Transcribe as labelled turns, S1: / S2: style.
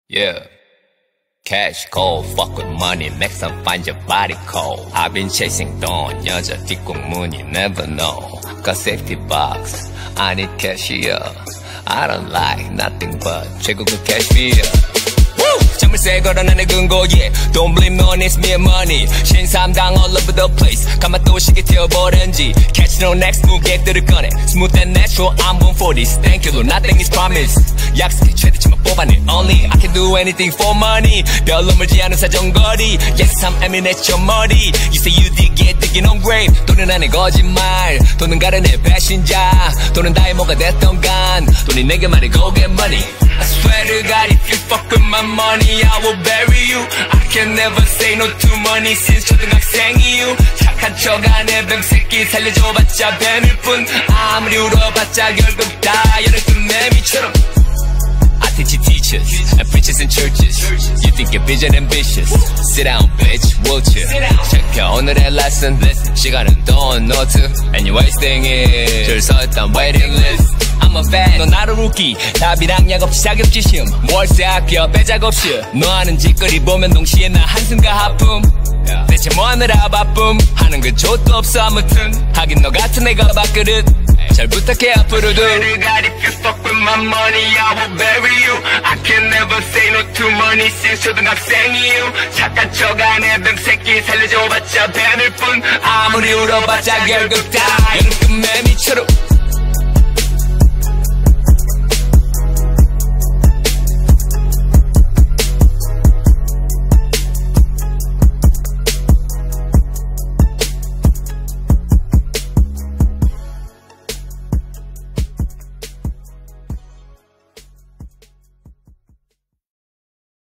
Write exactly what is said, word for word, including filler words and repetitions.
S1: Yeah. Cash cold, fuck with money, next time find your body cold. I've been chasing dawn, 여자 뒷공문이 never know. Got safety box, I need cashier. I don't like nothing but 최고급 cashmere. 자물쇠 걸어놔 내 근거, yeah. Don't blame me on it's me and money. 신삼당 all over the place. 가만 또 시계 튀어버렸는지. Catch no next 무객들을 꺼내. Smooth and natural, I'm born for this. Thank you, Lord, nothing is promised. 약속해 최대치만 뽑아내 only. I can do anything for money. 별로 멀지 않은 사정거리. Yes, I'm aiming at your 머리. You say you did get digging on grave. 돈은 안에 거짓말. 돈은 가려내 배신자. 돈은 다의 뭐가 됐던 간. 돈이 내게 말해 go get money. I swear to God, if you fuck with my money, I will bury you. I can never say no to money since 초등학생이유. 착한 척 안 해 뱀새끼 살려줘봤자 뱀일 뿐. 아무리 울어봤자 결국 다 여름끝 매미처럼. I teach you teachers and preachers in churches. You think you're big and ambitious. Sit down, bitch, won't you? 체크해 오늘의 lesson. 시간은 don't know to. And you're wasting it. 줄 서있던 waiting list. I'm a fan, 넌 나로 rookie. 답이랑 약 없이 자격지심. 월세 아껴 빼작 없이. 너 하는 짓거리 보면 동시에 나 한숨과 하품. 대체 뭐 하느라 바쁨. 하는 그 족도 없어 아무튼. 하긴 너 같은 애가 밥그릇. 잘 부탁해 앞으로도. I swear to God, if you fuck with my money, I will bury you. I can never say no to money since 초등학생이유. 착한 척 안 해 뱀새끼 살려줘봤자 뱀일 뿐. 아무리 울어봤자 결국 다 여름끝 매미처럼.